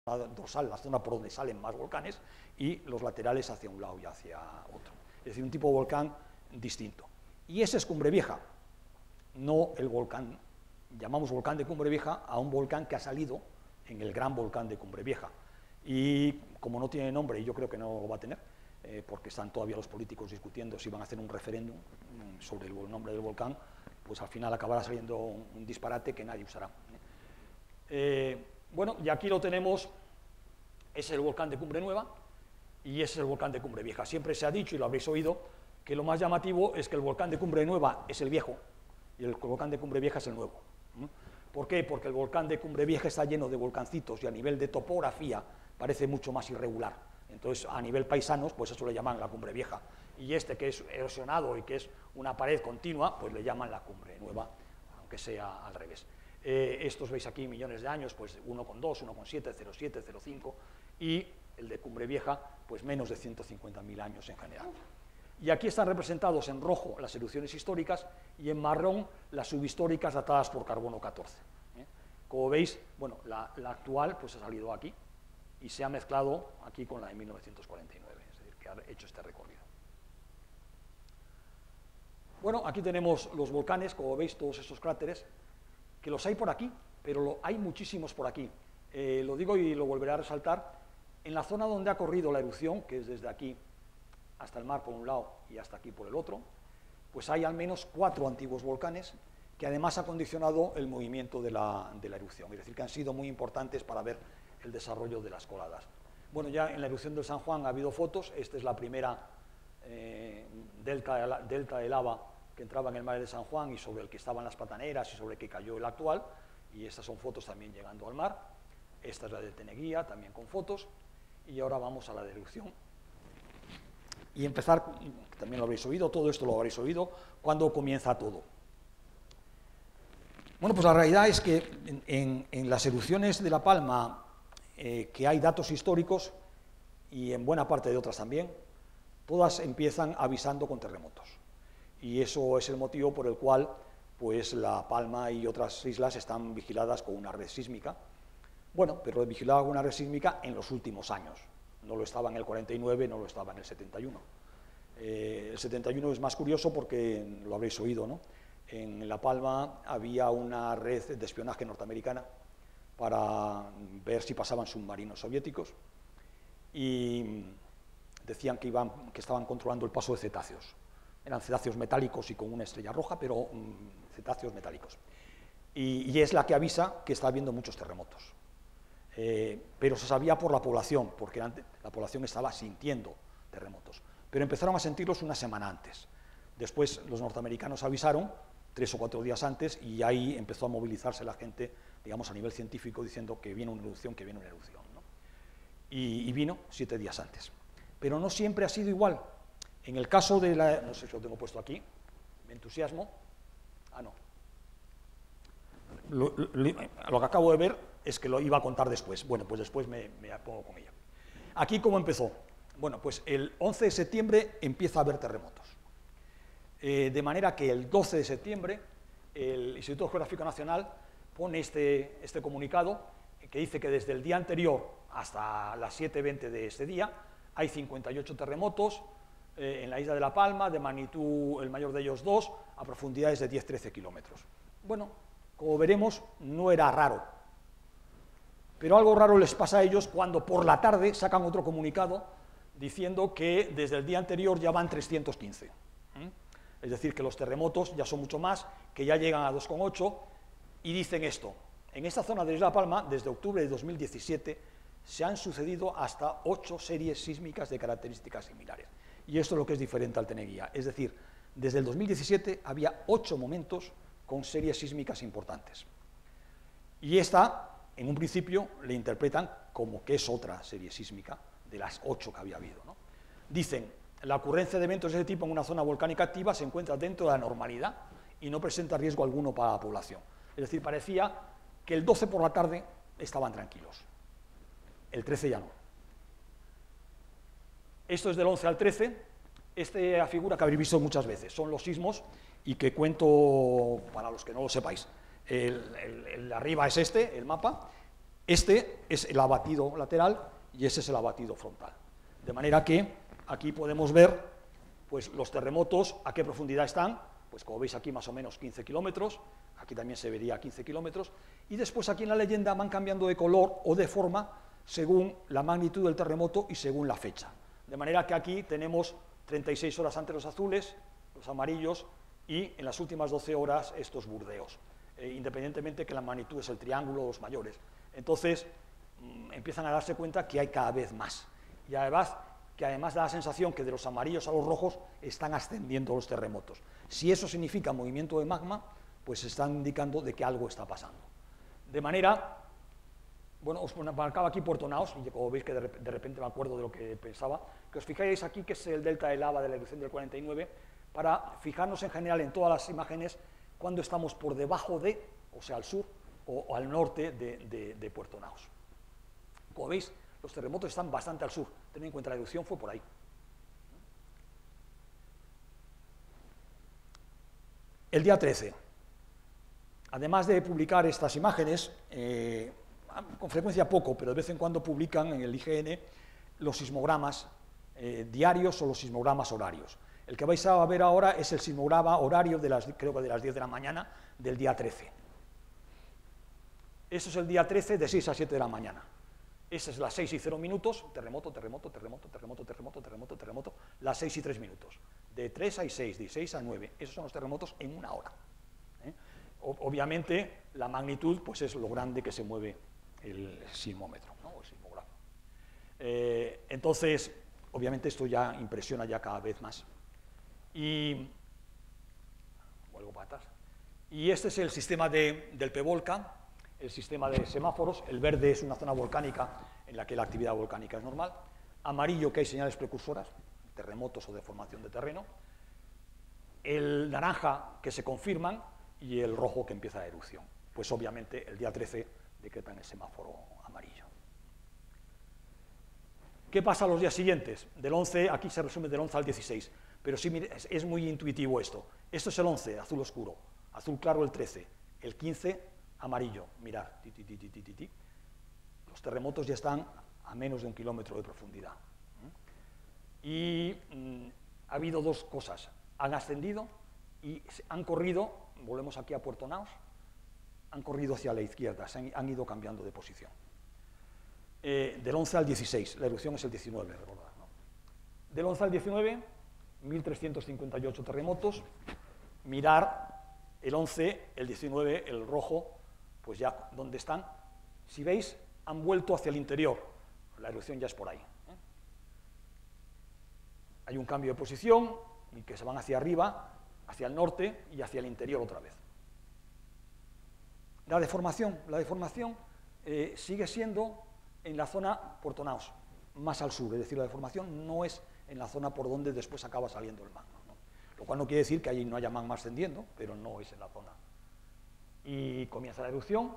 dorsal, la zona por donde salen más volcanes, y los laterales hacia un lado y hacia otro. Es decir, un tipo de volcán distinto. Y ese es Cumbre Vieja, no el volcán, llamamos volcán de Cumbre Vieja a un volcán que ha salido en el gran volcán de Cumbre Vieja. Y como no tiene nombre, y yo creo que no lo va a tener, porque están todavía los políticos discutiendo si van a hacer un referéndum sobre el nombre del volcán, pues al final acabará saliendo un disparate que nadie usará. Bueno, y aquí lo tenemos, es el volcán de Cumbre Nueva y ese es el volcán de Cumbre Vieja. Siempre se ha dicho, y lo habréis oído, que lo más llamativo es que el volcán de Cumbre Nueva es el viejo y el volcán de Cumbre Vieja es el nuevo. ¿Por qué? Porque el volcán de Cumbre Vieja está lleno de volcancitos y a nivel de topografía parece mucho más irregular. Entonces, a nivel paisanos, pues eso le llaman la Cumbre Vieja. Y este, que es erosionado y que es una pared continua, pues le llaman la Cumbre Nueva, aunque sea al revés. Estos veis aquí millones de años, pues 1,2, 1,7, 0,7, 0,5, y el de Cumbre Vieja, pues menos de 150.000 años en general. Y aquí están representados en rojo las erupciones históricas y en marrón las subhistóricas datadas por carbono 14. Como veis, bueno, la actual pues ha salido aquí y se ha mezclado aquí con la de 1949, es decir, que ha hecho este recorrido. Bueno, aquí tenemos los volcanes, como veis, todos estos cráteres, que los hay por aquí, pero hay muchísimos por aquí. Lo digo y lo volveré a resaltar, en la zona donde ha corrido la erupción, que es desde aquí hasta el mar por un lado y hasta aquí por el otro, pues hay al menos 4 antiguos volcanes que además ha condicionado el movimiento de la erupción, es decir, que han sido muy importantes para ver el desarrollo de las coladas. Bueno, ya en la erupción del San Juan ha habido fotos, esta es la primera delta de lava que entraba en el mar de San Juan y sobre el que estaban las plataneras y sobre el que cayó el actual, y estas son fotos también llegando al mar. Esta es la de Teneguía, también con fotos, y ahora vamos a la de erupción. Y empezar, también lo habréis oído, todo esto lo habréis oído, cuando comienza todo. Bueno, pues la realidad es que en las erupciones de La Palma, que hay datos históricos, y en buena parte de otras también, todas empiezan avisando con terremotos. Y eso es el motivo por el cual pues, La Palma y otras islas están vigiladas con una red sísmica. Bueno, pero vigilada con una red sísmica en los últimos años. No lo estaba en el 49, no lo estaba en el 71. El 71 es más curioso porque lo habréis oído, ¿no? En La Palma había una red de espionaje norteamericana para ver si pasaban submarinos soviéticos y decían que estaban controlando el paso de cetáceos. Eran cetáceos metálicos y con una estrella roja, pero cetáceos metálicos. Y es la que avisa que está habiendo muchos terremotos. Pero se sabía por la población, porque la población estaba sintiendo terremotos. Pero empezaron a sentirlos una semana antes. Después los norteamericanos avisaron 3 o 4 días antes y ahí empezó a movilizarse la gente, digamos a nivel científico, diciendo que viene una erupción, que viene una erupción, ¿no? Y vino 7 días antes. Pero no siempre ha sido igual. En el caso de la... no sé si lo tengo puesto aquí, me entusiasmo. Ah, no. Lo que acabo de ver es que lo iba a contar después. Bueno, pues después me pongo con ella. Aquí, ¿cómo empezó? Bueno, pues el 11 de septiembre empieza a haber terremotos. De manera que el 12 de septiembre el Instituto Geográfico Nacional pone este comunicado que dice que desde el día anterior hasta las 7:20 de este día hay 58 terremotos en la isla de La Palma, de magnitud el mayor de ellos 2, a profundidades de 10-13 kilómetros. Bueno, como veremos, no era raro, pero algo raro les pasa a ellos cuando por la tarde sacan otro comunicado diciendo que desde el día anterior ya van 315. Es decir, que los terremotos ya son mucho más, que ya llegan a 2,8, y dicen esto: en esta zona de Isla Palma, desde octubre de 2017, se han sucedido hasta 8 series sísmicas de características similares. Y esto es lo que es diferente al Teneguía. Es decir, desde el 2017 había 8 momentos con series sísmicas importantes. Y esta, en un principio, le interpretan como que es otra serie sísmica de las 8 que había habido, ¿no? Dicen: la ocurrencia de eventos de ese tipo en una zona volcánica activa se encuentra dentro de la normalidad y no presenta riesgo alguno para la población. Es decir, parecía que el 12 por la tarde estaban tranquilos, el 13 ya no. Esto es del 11 al 13, esta figura que habréis visto muchas veces, son los sismos y que cuento para los que no lo sepáis. El arriba es el mapa, Este es el abatido lateral y ese es el abatido frontal. De manera que aquí podemos ver pues, los terremotos, a qué profundidad están, pues como veis aquí más o menos 15 kilómetros, aquí también se vería 15 kilómetros, y después aquí en la leyenda van cambiando de color o de forma según la magnitud del terremoto y según la fecha. De manera que aquí tenemos 36 horas antes los azules, los amarillos, y en las últimas 12 horas estos burdeos, independientemente que la magnitud es el triángulo, los mayores. Entonces empiezan a darse cuenta que hay cada vez más, y además da la sensación que de los amarillos a los rojos están ascendiendo los terremotos. Si eso significa movimiento de magma, pues están indicando de que algo está pasando. De manera, bueno, os marcaba aquí Puerto Naos, y como veis que de repente me acuerdo de lo que pensaba, que os fijáis aquí que es el delta de lava de la erupción del 49, para fijarnos en general en todas las imágenes cuando estamos por debajo de, o sea, al sur o al norte de Puerto Naos. Como veis, los terremotos están bastante al sur, tened en cuenta la erupción fue por ahí. El día 13, además de publicar estas imágenes, con frecuencia poco, pero de vez en cuando publican en el IGN los sismogramas diarios o los sismogramas horarios. El que vais a ver ahora es el sismograma horario creo que de las 10 de la mañana del día 13. Eso es el día 13 de 6 a 7 de la mañana. Esa es las 6 y 0 minutos, terremoto, terremoto, terremoto, terremoto, terremoto, terremoto, terremoto, las 6 y 3 minutos. De 3 a 6, de 6 a 9, esos son los terremotos en una hora. Obviamente, la magnitud pues es lo grande que se mueve el sismómetro, ¿no? El sismógrafo. Entonces, obviamente esto ya impresiona ya cada vez más. Y vuelvo para atrás. Y este es el sistema del PVolca, el sistema de semáforos. El verde es una zona volcánica en la que la actividad volcánica es normal. Amarillo, que hay señales precursoras, terremotos o deformación de terreno. El naranja, que se confirman, y el rojo, que empieza la erupción. Pues obviamente el día 13 decretan el semáforo amarillo. ¿Qué pasa los días siguientes? Del 11, aquí se resume del 11 al 16, pero sí, es muy intuitivo esto. Esto es el 11, azul oscuro, azul claro el 13, el 15, amarillo, mirad, los terremotos ya están a menos de 1 kilómetro de profundidad. Y ha habido dos cosas, han ascendido y han corrido, volvemos aquí a Puerto Naos, han corrido hacia la izquierda, han ido cambiando de posición. Del 11 al 16, la erupción es el 19, recordad, ¿no? Del 11 al 19, 1.358 terremotos, mirar el 11, el 19, el rojo, pues ya donde están, si veis, han vuelto hacia el interior, la erupción ya es por ahí. Hay un cambio de posición y que se van hacia arriba, hacia el norte y hacia el interior otra vez. La deformación sigue siendo en la zona Puerto Naos, más al sur, es decir, la deformación no es en la zona por donde después acaba saliendo el magma, ¿no? Lo cual no quiere decir que allí no haya magma ascendiendo, pero no es en la zona. Y comienza la erupción.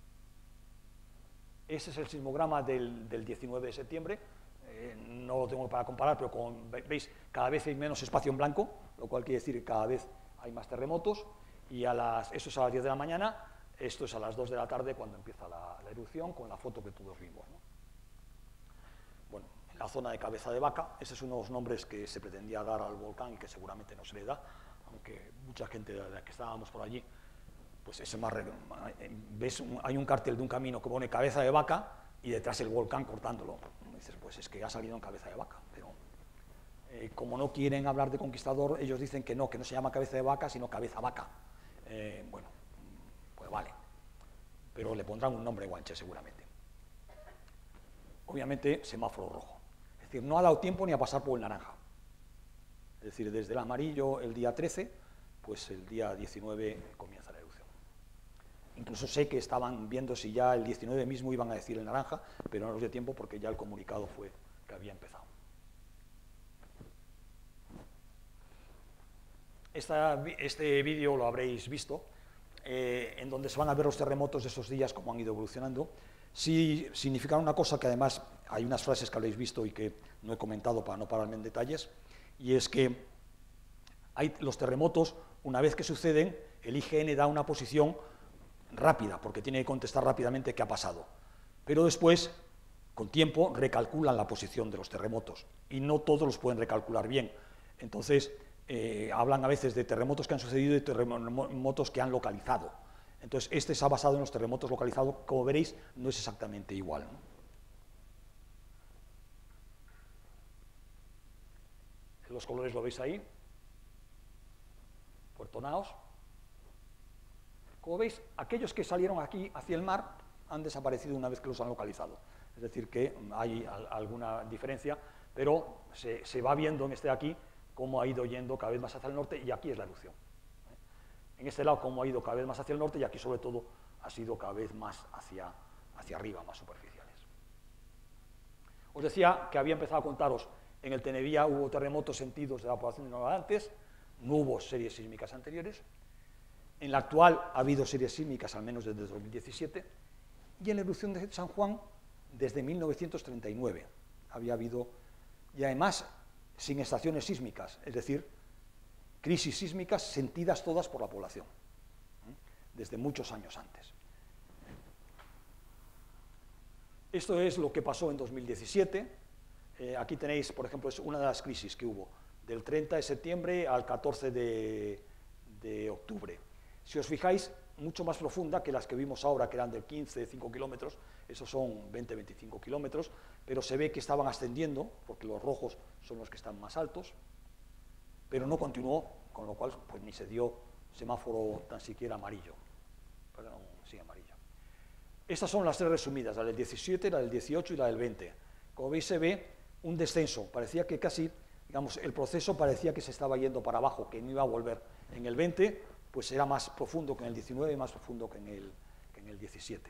Ese es el sismograma del 19 de septiembre, no lo tengo para comparar, pero como veis, cada vez hay menos espacio en blanco, lo cual quiere decir que cada vez hay más terremotos, y eso es a las 10 de la mañana, esto es a las 2 de la tarde cuando empieza la erupción, con la foto que todos vimos, ¿no? Bueno, en la zona de Cabeza de Vaca, ese es uno de los nombres que se pretendía dar al volcán y que seguramente no se le da, aunque mucha gente de la que estábamos por allí, pues es más, ves, hay un cartel de un camino que pone Cabeza de Vaca y detrás el volcán cortándolo. Dices, pues es que ha salido en Cabeza de Vaca, pero como no quieren hablar de conquistador, ellos dicen que no se llama Cabeza de Vaca, sino Cabeza Vaca. Bueno, pues vale, pero le pondrán un nombre guanche seguramente. Obviamente, semáforo rojo. Es decir, no ha dado tiempo ni a pasar por el naranja. Es decir, desde el amarillo el día 13, pues el día 19 comienza la erupción. Incluso sé que estaban viendo si ya el 19 mismo iban a decir el naranja, pero no nos dio tiempo porque ya el comunicado fue que había empezado. Este vídeo lo habréis visto, en donde se van a ver los terremotos de esos días, cómo han ido evolucionando. Sí significan una cosa que además hay unas frases que habréis visto y que no he comentado para no pararme en detalles, y es que los terremotos, una vez que suceden, el IGN da una posición rápida, porque tiene que contestar rápidamente qué ha pasado. pero después, con tiempo, recalculan la posición de los terremotos, y no todos los pueden recalcular bien. Entonces, hablan a veces de terremotos que han sucedido y terremotos que han localizado. Entonces, este se ha basado en los terremotos localizados, como veréis, no es exactamente igual, ¿no? Los colores lo veis ahí, Puerto Naos. Como veis, aquellos que salieron aquí hacia el mar han desaparecido una vez que los han localizado. Es decir, que hay alguna diferencia, pero se va viendo en este de aquí cómo ha ido yendo cada vez más hacia el norte, y aquí es la erupción. En este lado, cómo ha ido cada vez más hacia el norte, y aquí sobre todo ha sido cada vez más hacia arriba, más superficiales. Os decía que había empezado a contaros, en el Tenevía hubo terremotos sentidos de evaporación de antes, no hubo series sísmicas anteriores. En la actual ha habido series sísmicas al menos desde 2017, y en la erupción de San Juan desde 1939 había habido, y además sin estaciones sísmicas, es decir, crisis sísmicas sentidas todas por la población, desde muchos años antes. Esto es lo que pasó en 2017. Aquí tenéis, por ejemplo, es una de las crisis que hubo, del 30 de septiembre al 14 de octubre. Si os fijáis, mucho más profunda que las que vimos ahora, que eran de 15, 5 kilómetros, esos son 20, 25 kilómetros, pero se ve que estaban ascendiendo, porque los rojos son los que están más altos, pero no continuó, con lo cual pues ni se dio semáforo tan siquiera amarillo. Perdón, sí, amarillo. Estas son las tres resumidas, la del 17, la del 18 y la del 20. Como veis, se ve un descenso, parecía que casi, digamos, el proceso parecía que se estaba yendo para abajo, que no iba a volver. En el 20, pues era más profundo que en el 19 y más profundo que en el 17.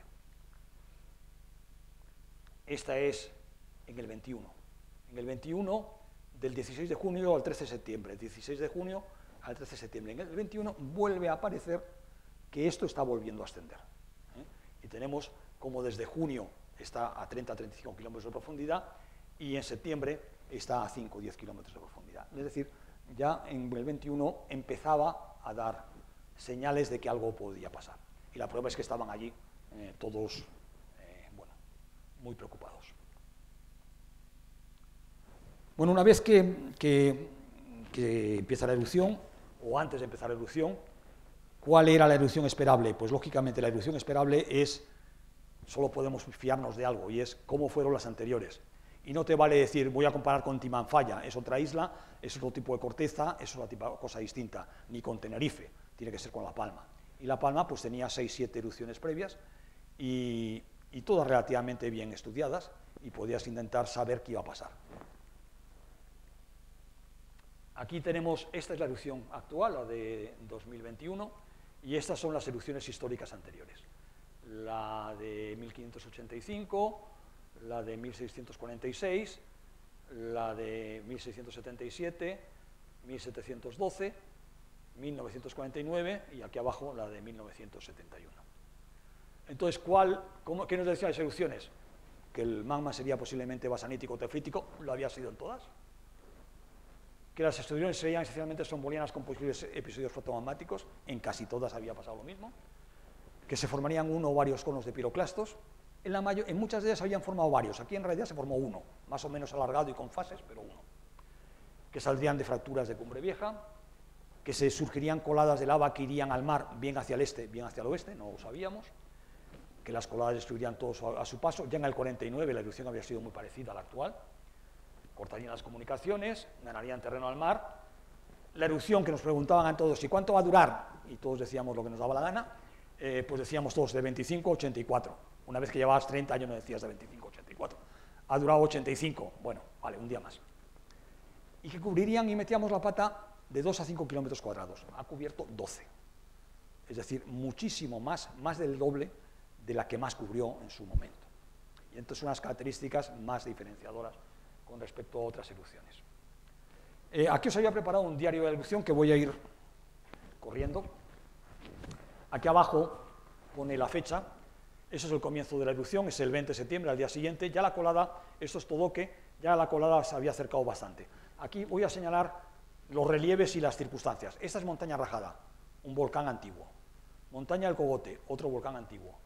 Esta es en el 21. En el 21, del 16 de junio al 13 de septiembre, 16 de junio al 13 de septiembre. En el 21 vuelve a aparecer que esto está volviendo a ascender. Y tenemos como desde junio está a 30-35 kilómetros de profundidad, y en septiembre está a 5 o 10 kilómetros de profundidad. Es decir, ya en el 21 empezaba a dar señales de que algo podía pasar. Y la prueba es que estaban allí todos bueno, muy preocupados. Bueno, una vez que empieza la erupción, o antes de empezar la erupción, ¿cuál era la erupción esperable? Pues lógicamente la erupción esperable es, solo podemos fiarnos de algo, y es cómo fueron las anteriores. Y no te vale decir, voy a comparar con Timanfaya, es otra isla, es otro tipo de corteza, es otra cosa distinta, ni con Tenerife, tiene que ser con La Palma. Y La Palma pues tenía 6-7 erupciones previas, y todas relativamente bien estudiadas, y podías intentar saber qué iba a pasar. Aquí tenemos, esta es la erupción actual, la de 2021, y estas son las erupciones históricas anteriores. La de 1585, la de 1646, la de 1677, 1712, 1949 y aquí abajo la de 1971. Entonces, ¿qué nos decían las erupciones? Que el magma sería posiblemente basanítico o tefrítico, lo había sido en todas. Que las erupciones serían esencialmente strombolianas con posibles episodios fotomagmáticos, en casi todas había pasado lo mismo. Que se formarían uno o varios conos de piroclastos. En muchas de ellas habían formado varios, aquí en realidad se formó uno, más o menos alargado y con fases, pero uno. Que saldrían de fracturas de Cumbre Vieja, que se surgirían coladas de lava que irían al mar, bien hacia el este, bien hacia el oeste, no lo sabíamos, que las coladas destruirían todos a su paso. Ya en el 49 la erupción había sido muy parecida a la actual, cortarían las comunicaciones, ganarían terreno al mar. La erupción que nos preguntaban a todos, ¿y cuánto va a durar? Y todos decíamos lo que nos daba la gana, pues decíamos todos de 25 a 84. Una vez que llevabas 30 años no decías de 25 a 84. Ha durado 85, bueno, vale, un día más. Y que cubrirían, y metíamos la pata, de 2 a 5 kilómetros cuadrados. Ha cubierto 12. Es decir, muchísimo más del doble de la que más cubrió en su momento. Y entonces unas características más diferenciadoras con respecto a otras erupciones. Aquí os había preparado un diario de la erupción que voy a ir corriendo. Aquí abajo pone la fecha. Eso es el comienzo de la erupción, es el 20 de septiembre, al día siguiente. Ya la colada, esto es Todoque, ya la colada se había acercado bastante. Aquí voy a señalar los relieves y las circunstancias. Esta es Montaña Rajada, un volcán antiguo. Montaña del Cogote, otro volcán antiguo.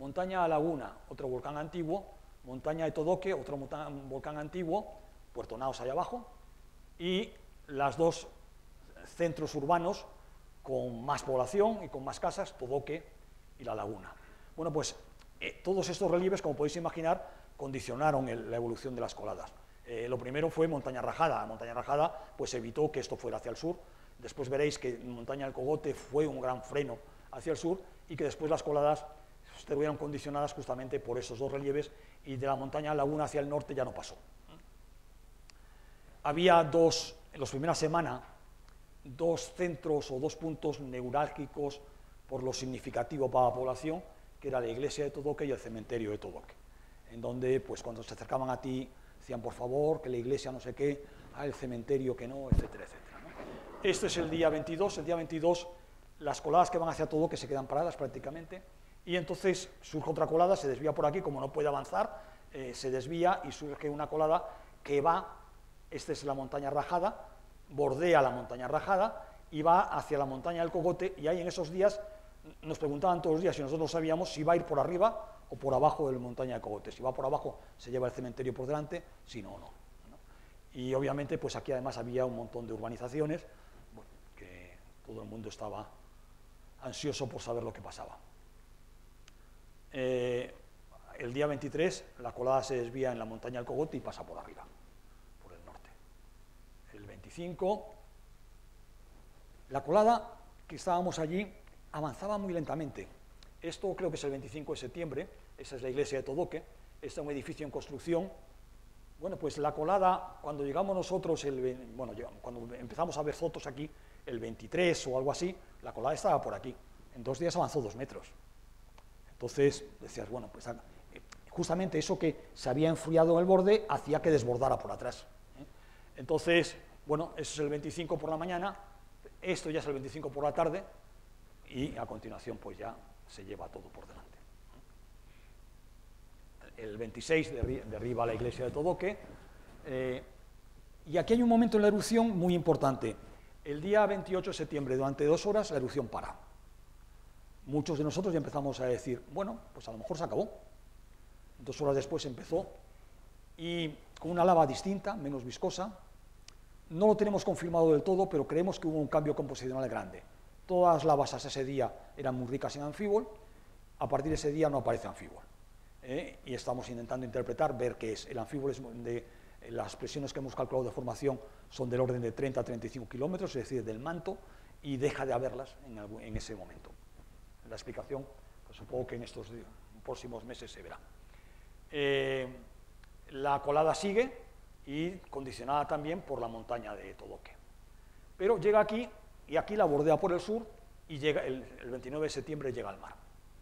Montaña Laguna, otro volcán antiguo, Montaña de Todoque, otro volcán antiguo, Puerto Naos allá abajo, y los dos centros urbanos con más población y con más casas, Todoque y La Laguna. Bueno, pues todos estos relieves, como podéis imaginar, condicionaron la evolución de las coladas. Lo primero fue Montaña Rajada. Montaña Rajada pues evitó que esto fuera hacia el sur. Después veréis que Montaña del Cogote fue un gran freno hacia el sur y que después las coladas estuvieron condicionadas justamente por esos dos relieves, y de la Montaña Laguna hacia el norte ya no pasó. Había en las primeras semanas, dos centros o dos puntos neurálgicos por lo significativo para la población, que era la iglesia de Todoque y el cementerio de Todoque, en donde pues cuando se acercaban a ti decían por favor que la iglesia no sé qué, el cementerio que no, etcétera, etcétera, ¿no? Este es el día 22, las coladas que van hacia Todoque se quedan paradas prácticamente, y entonces surge otra colada, se desvía por aquí, como no puede avanzar, se desvía y surge una colada que va, esta es la Montaña Rajada, bordea la Montaña Rajada y va hacia la Montaña del Cogote, y ahí en esos días nos preguntaban todos los días, y nosotros no sabíamos si va a ir por arriba o por abajo de la Montaña del Cogote. Si va por abajo se lleva el cementerio por delante, si no, no. Y obviamente pues aquí además había un montón de urbanizaciones, bueno, que todo el mundo estaba ansioso por saber lo que pasaba. El día 23 la colada se desvía en la Montaña del Cogote y pasa por arriba, por el norte. El 25, la colada que estábamos allí avanzaba muy lentamente. Esto creo que es el 25 de septiembre, esa es la iglesia de Todoque, este es un edificio en construcción. Bueno, pues la colada, cuando llegamos nosotros, cuando empezamos a ver fotos aquí, el 23 o algo así, la colada estaba por aquí. En 2 días avanzó 2 metros. Entonces decías, bueno, pues justamente eso que se había enfriado en el borde hacía que desbordara por atrás. Entonces, bueno, eso es el 25 por la mañana, esto ya es el 25 por la tarde, y a continuación pues ya se lleva todo por delante. El 26 derriba la iglesia de Todoque, y aquí hay un momento en la erupción muy importante. El día 28 de septiembre, durante 2 horas, la erupción para. Muchos de nosotros ya empezamos a decir, bueno, pues a lo mejor se acabó. 2 horas después empezó, y con una lava distinta, menos viscosa. No lo tenemos confirmado del todo, pero creemos que hubo un cambio composicional grande. Todas las lavas hasta ese día eran muy ricas en anfíbol, a partir de ese día no aparece anfíbol. Y estamos intentando interpretar, ver qué es. El anfíbol es las presiones que hemos calculado de formación son del orden de 30 a 35 kilómetros, es decir, del manto, y deja de haberlas en ese momento. La explicación, pues supongo que en estos próximos meses se verá. La colada sigue, y condicionada también por la montaña de Todoque. Pero llega aquí, y aquí la bordea por el sur, y llega el 29 de septiembre llega al mar.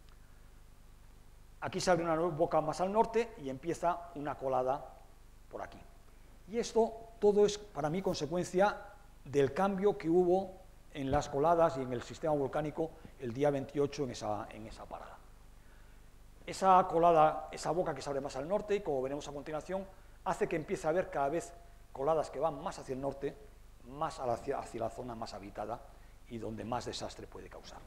Aquí se abre una boca más al norte y empieza una colada por aquí. Y esto todo es para mí consecuencia del cambio que hubo en las coladas y en el sistema volcánico el día 28 en esa parada. Esa colada, esa boca que se abre más al norte, y como veremos a continuación, hace que empiece a haber cada vez coladas que van más hacia el norte, más hacia la zona más habitada y donde más desastre puede causar.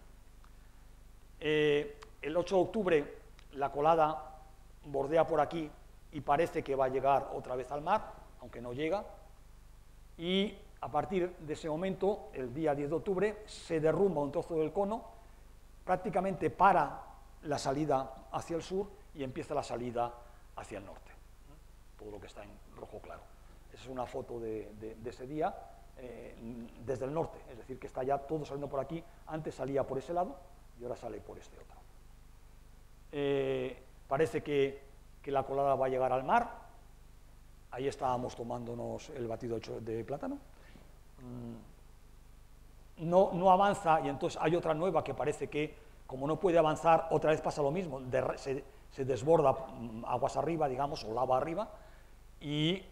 El 8 de octubre la colada bordea por aquí y parece que va a llegar otra vez al mar, aunque no llega, y a partir de ese momento, el día 10 de octubre, se derrumba un trozo del cono, prácticamente para la salida hacia el sur y empieza la salida hacia el norte. Todo lo que está en rojo claro. Esa es una foto de ese día desde el norte, es decir, que está ya todo saliendo por aquí. Antes salía por ese lado y ahora sale por este otro. Parece que la colada va a llegar al mar. Ahí estábamos tomándonos el batido de plátano. No avanza, y entonces hay otra nueva que parece que, como no puede avanzar, otra vez pasa lo mismo, se desborda aguas arriba, digamos, o lava arriba, y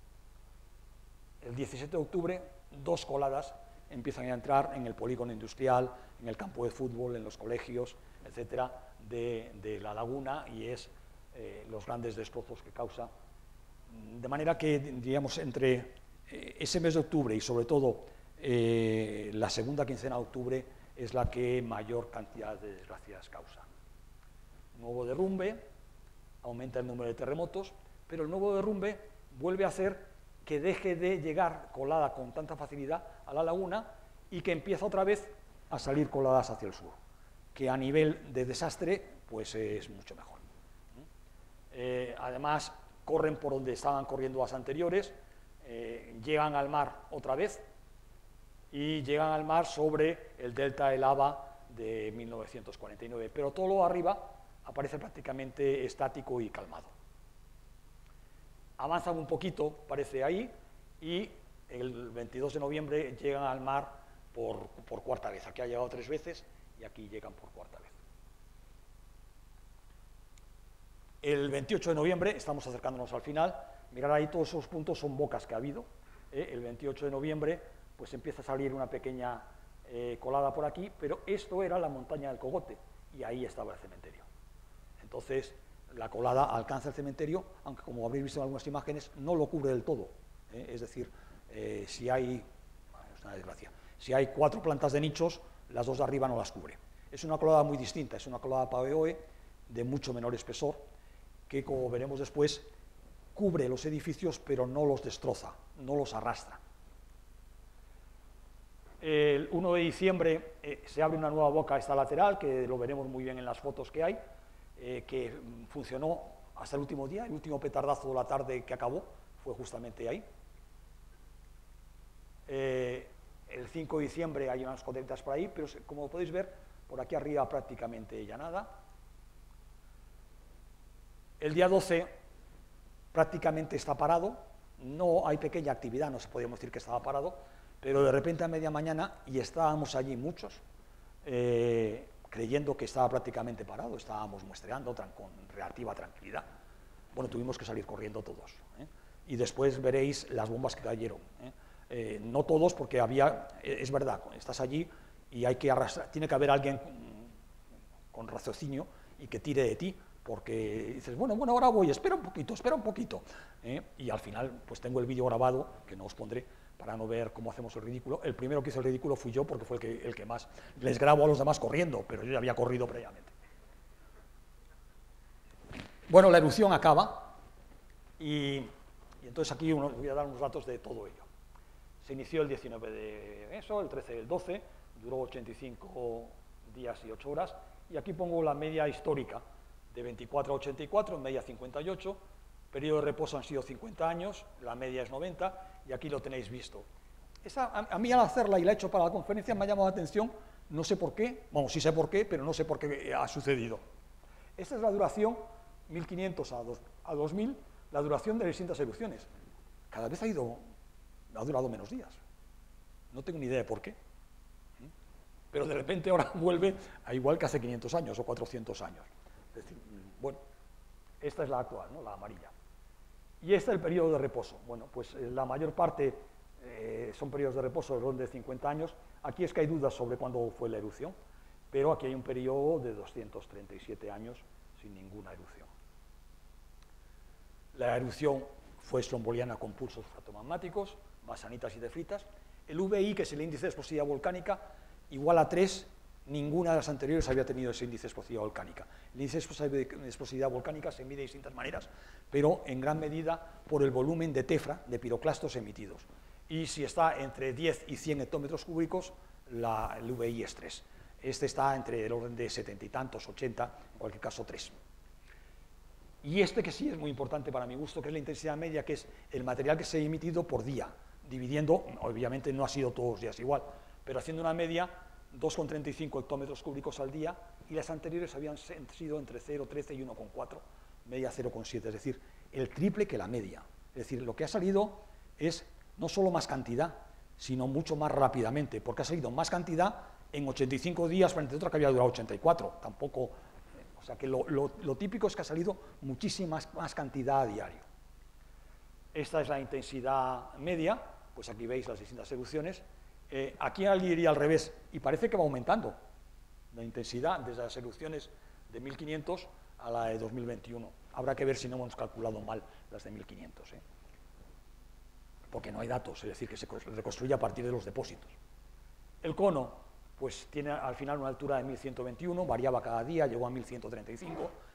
el 17 de octubre 2 coladas empiezan a entrar en el polígono industrial, en el campo de fútbol, en los colegios, etcétera, de la laguna, y es los grandes destrozos que causa. De manera que, diríamos, entre ese mes de octubre y sobre todo la segunda quincena de octubre es la que mayor cantidad de desgracias causa. nuevo derrumbe, aumenta el número de terremotos, pero el nuevo derrumbe vuelve a hacer que deje de llegar colada con tanta facilidad a la laguna y que empieza otra vez a salir coladas hacia el sur, que a nivel de desastre pues es mucho mejor. Además, corren por donde estaban corriendo las anteriores, llegan al mar otra vez y llegan al mar sobre el delta del Aba de 1949, pero todo lo arriba aparece prácticamente estático y calmado. Avanzan un poquito, parece ahí, y el 22 de noviembre llegan al mar por cuarta vez. Aquí ha llegado 3 veces y aquí llegan por cuarta vez. El 28 de noviembre, estamos acercándonos al final, mirad ahí todos esos puntos son bocas que ha habido. El 28 de noviembre pues empieza a salir una pequeña colada por aquí, pero esto era la montaña del Cogote y ahí estaba el cementerio. Entonces la colada alcanza el cementerio, aunque como habréis visto en algunas imágenes no lo cubre del todo. Es decir, si hay, bueno, es una desgracia, si hay 4 plantas de nichos, las 2 de arriba no las cubre. Es una colada muy distinta, es una colada Paveoe de mucho menor espesor, que como veremos después, cubre los edificios pero no los destroza, no los arrastra. El 1 de diciembre se abre una nueva boca, esta lateral, que lo veremos muy bien en las fotos que hay, que funcionó hasta el último día, el último petardazo de la tarde que acabó fue justamente ahí. El 5 de diciembre hay unas coletas por ahí, pero como podéis ver, por aquí arriba prácticamente ya nada. El día 12 prácticamente está parado, no hay pequeña actividad, no se podíamos decir que estaba parado, pero de repente a media mañana, y estábamos allí muchos, creyendo que estaba prácticamente parado, estábamos muestreando con relativa tranquilidad. Bueno, tuvimos que salir corriendo todos, y después veréis las bombas que cayeron. No todos, porque había, es verdad, estás allí y hay que arrastrar, tiene que haber alguien con raciocinio y que tire de ti, porque dices, bueno, ahora voy, espera un poquito, y al final pues tengo el vídeo grabado, que no os pondré, para no ver cómo hacemos el ridículo. El primero que hizo el ridículo fui yo, porque fue el que más les grabo a los demás corriendo, pero yo ya había corrido previamente. Bueno, la erupción acaba, y entonces aquí os voy a dar unos datos de todo ello. Se inició el 19 de eso, el 13 del 12, duró 85 días y 8 horas, y aquí pongo la media histórica, de 24 a 84, media 58, periodo de reposo han sido 50 años, la media es 90, y aquí lo tenéis visto. A mí al hacerla y la he hecho para la conferencia me ha llamado la atención, no sé por qué, bueno, sí sé por qué, pero no sé por qué ha sucedido. Esta es la duración, 1500 a 2000, la duración de distintas erupciones. Cada vez ha durado menos días. No tengo ni idea de por qué. Pero de repente ahora vuelve a igual que hace 500 años o 400 años. Es decir, bueno, esta es la actual, ¿no? La amarilla. Y este es el periodo de reposo. Bueno, pues la mayor parte son periodos de reposo de 50 años. Aquí es que hay dudas sobre cuándo fue la erupción, pero aquí hay un periodo de 237 años sin ninguna erupción. La erupción fue stromboliana con pulsos fratromagmáticos, basanitas y tefritas. El VI, que es el índice de explosividad volcánica, igual a 3, ninguna de las anteriores había tenido ese índice de explosividad volcánica. El índice de explosividad volcánica se mide de distintas maneras, pero en gran medida por el volumen de tefra, de piroclastos emitidos. Y si está entre 10 y 100 hectómetros cúbicos, el VI es 3. Este está entre el orden de 70 y tantos, 80, en cualquier caso 3. Y este que sí es muy importante para mi gusto, que es la intensidad media, que es el material que se ha emitido por día, dividiendo, obviamente no ha sido todos los días igual, pero haciendo una media, 2,35 hectómetros cúbicos al día, y las anteriores habían sido entre 0,13 y 1,4, media 0,7, es decir, el triple que la media. Es decir, lo que ha salido es no solo más cantidad, sino mucho más rápidamente, porque ha salido más cantidad en 85 días frente a otra que había durado 84, tampoco, o sea que lo típico es que ha salido muchísima más cantidad a diario. Esta es la intensidad media, pues aquí veis las distintas erupciones. Aquí alguien iría al revés, y parece que va aumentando la intensidad desde las erupciones de 1500 a la de 2021. Habrá que ver si no hemos calculado mal las de 1500, porque no hay datos, es decir, que se reconstruye a partir de los depósitos. El cono, pues tiene al final una altura de 1121, variaba cada día, llegó a 1135,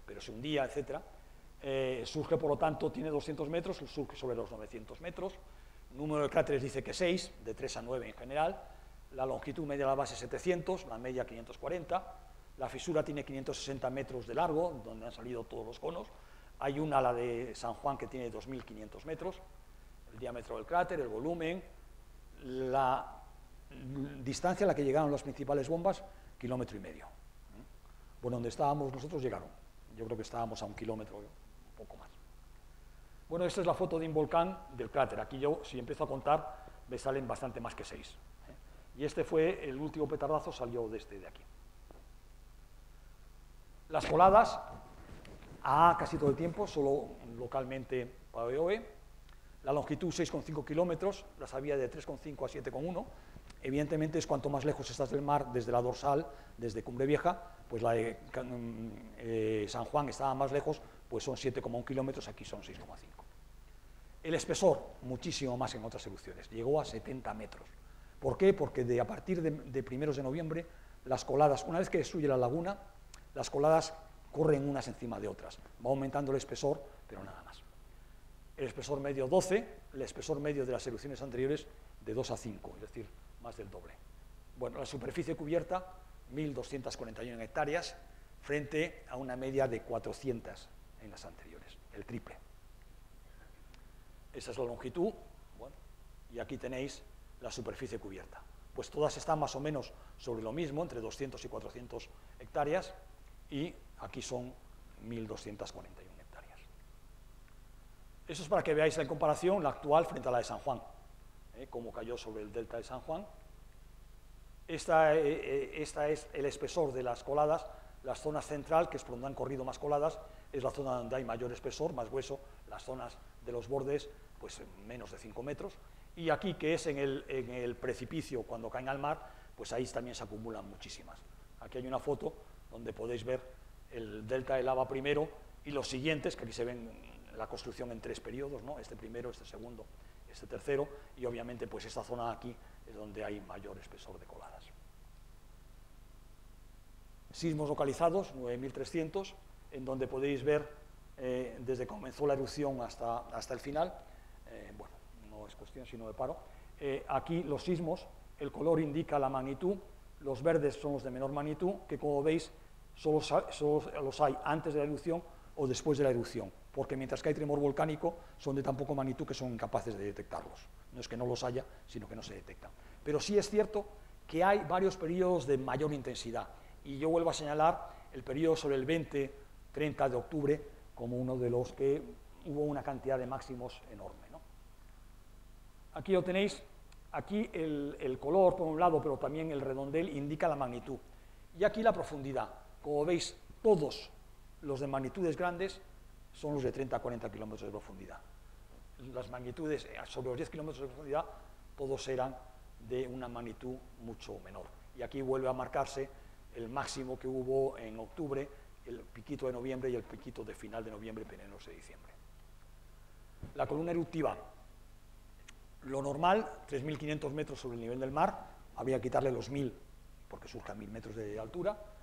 pero se hundía, etc. Surge, por lo tanto, tiene 200 metros, surge sobre los 900 metros. Número de cráteres dice que 6, de 3 a 9 en general. La longitud media de la base 700, la media 540. La fisura tiene 560 metros de largo, donde han salido todos los conos. Hay una, la de San Juan, que tiene 2.500 metros. El diámetro del cráter, el volumen, la distancia a la que llegaron las principales bombas, 1,5 kilómetros. Bueno, donde estábamos nosotros llegaron. Yo creo que estábamos a 1 kilómetro, un poco más. Bueno, esta es la foto de un volcán del cráter. Aquí yo, si empiezo a contar, me salen bastante más que 6. Y este fue el último petardazo, salió de aquí. Las coladas, casi todo el tiempo, solo localmente para BOE. La longitud 6,5 kilómetros, las había de 3,5 a 7,1. Evidentemente es cuanto más lejos estás del mar, desde la dorsal, desde Cumbre Vieja, pues la de San Juan estaba más lejos, pues son 7,1 kilómetros, aquí son 6,5. El espesor, muchísimo más en otras erupciones, llegó a 70 metros. ¿Por qué? Porque a partir de primeros de noviembre, las coladas, una vez que destruye la laguna, las coladas corren unas encima de otras. Va aumentando el espesor, pero nada más. El espesor medio 12, el espesor medio de las erupciones anteriores de 2 a 5, es decir, más del doble. Bueno, la superficie cubierta, 1.241 hectáreas, frente a una media de 400 en las anteriores, el triple. Esa es la longitud, bueno, y aquí tenéis la superficie cubierta. Pues todas están más o menos sobre lo mismo, entre 200 y 400 hectáreas, y aquí son 1.241 hectáreas. Eso es para que veáis la comparación, la actual frente a la de San Juan, cómo cayó sobre el delta de San Juan. Esta es el espesor de las coladas. La zona central, que es por donde han corrido más coladas, es la zona donde hay mayor espesor, más hueso. Las zonas de los bordes, pues menos de 5 metros. Y aquí, que es en el precipicio, cuando caen al mar, pues ahí también se acumulan muchísimas. Aquí hay una foto donde podéis ver el delta de lava primero y los siguientes, que aquí se ven la construcción en 3 periodos, ¿no? Este primero, este segundo, este tercero, y obviamente pues esta zona aquí es donde hay mayor espesor de coladas. Sismos localizados, 9.300, en donde podéis ver desde que comenzó la erupción hasta el final. Bueno, no es cuestión sino de paro. Aquí los sismos, el color indica la magnitud, los verdes son los de menor magnitud, que como veis solo los hay antes de la erupción o después de la erupción, porque mientras que hay tremor volcánico son de tan poca magnitud que son incapaces de detectarlos. No es que no los haya, sino que no se detectan. Pero sí es cierto que hay varios periodos de mayor intensidad, y yo vuelvo a señalar el periodo sobre el 20-30 de octubre como uno de los que hubo una cantidad de máximos enorme, ¿no? Aquí lo tenéis. Aquí el color, por un lado, pero también el redondel, indica la magnitud. Y aquí la profundidad. Como veis, todos los de magnitudes grandes son los de 30 a 40 kilómetros de profundidad. Las magnitudes sobre los 10 kilómetros de profundidad, todos eran de una magnitud mucho menor. Y aquí vuelve a marcarse el máximo que hubo en octubre, el piquito de noviembre y el piquito de final de noviembre y primeros de diciembre. La columna eruptiva. Lo normal, 3.500 metros sobre el nivel del mar, habría que quitarle los 1.000, porque surge a 1.000 metros de altura.